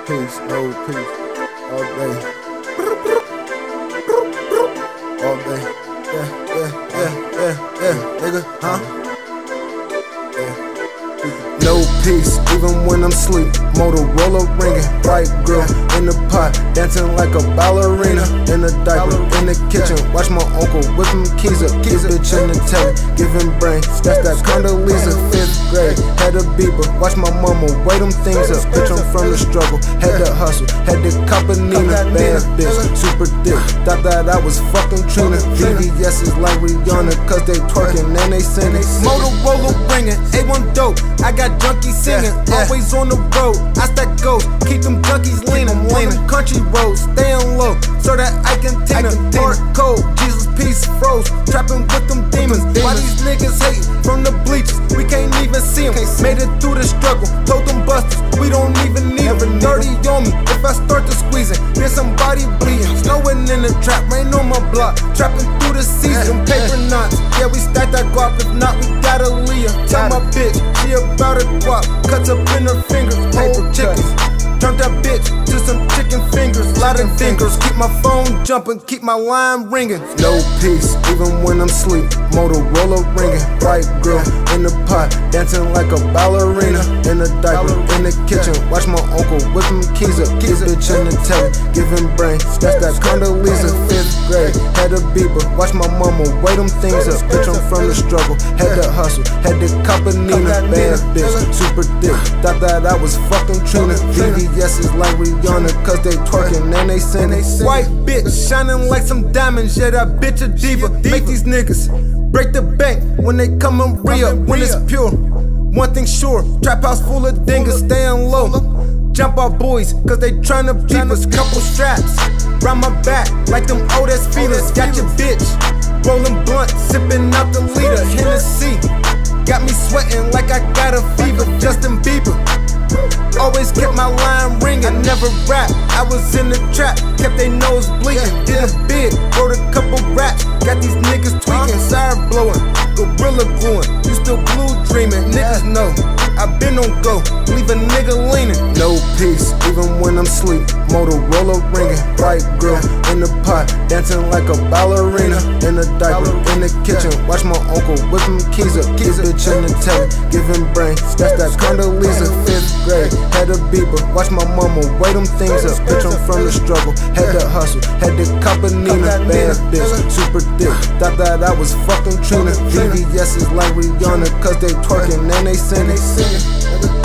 peace, no peace. All day. All day. Yeah, nigga, huh? No peace, even when I'm sleep. Motorola ringing, white girl in the pot, dancing like a ballerina. In a diaper, in the kitchen, watch my uncle whip them keys up. This bitch in the telly, giving brain. That's that Condoleezza, 5th grade. Had a beeper, watch my mama weigh them things up. Bitch, I'm from the struggle, had to hustle, had to cop a Nina. Bad bitch, super thick. Thought that I was fucking Trina. VVS is like Rihanna, cause they twerking and they singing. Motorola ringing, A1 dope. I got junkies singing, always on the road. I stack goals, keep them junkies leaning. Country roads, staying low, so that I can Tina. Hard cold, Jesus peace froze, trapping with them demons. Why these niggas hate from the bleachers? We can't even see them. Made it through the struggle, told them busters we don't even need them. Dirty on me, if I start to squeeze it, then somebody bleeding. Snowing in the trap, rain on my block, trapping through the season. Paper knots, yeah we stack that guap, if not we gotta leave. Tell my bitch, she about a guap, cuts up in her fingers, paper chickens. Turn that bitch to some chicken fingers, lot of fingers. Keep my phone jumping, keep my line ringing. No peace, even when I'm sleep. Motorola ringing, white girl in the pot, dancing like a ballerina. In a diaper, in the kitchen, watch my uncle whip them keys up. This bitch in the telly, giving brain. That's that Condoleezza, 5th grade. Had a beeper, watch my mama weigh them things up. Bitch, I'm from the struggle, had to hustle, had to cop a Nina. Bad bitch, super thick. Thought that I was fucking Trina. VVS is like Rihanna, cause they twerking and they singing. White bitch, shining like some diamonds. Yeah, that bitch a diva. Make these niggas break the bank when they come and re-up, when it's pure. One thing sure, trap house full of dingas, staying low. Jump our boys, cause they tryna peep us. Couple straps round my back, like them old ass feelers. Got your bitch rolling blunt, sipping out the leader. Hennessy got me sweating like I got a fever. Justin Bieber always kept my line ringing. Never rap, I was in the trap, kept they nose bleeding. Did a bid, wrote a couple raps, got these niggas tweaking, siren blowing, gorilla gluing. You still blue dreaming, niggas know I been on go, leave a nigga leaning. No peace, even when I'm sleep. Motorola ringing, white girl in the pot, dancing like a ballerina. In a diaper, in the kitchen, watch my uncle whip them keys up. This bitch in the telly, giving brain. That's that Condoleezza, 5th grade. Had a beeper, watch my mama weigh them things up. Bitch, I'm from the struggle, had to hustle, had to cop a Nina. Bad bitch, super thick. Thought that I was fucking Trina. VVS is like Rihanna, cause they twerking and they singing.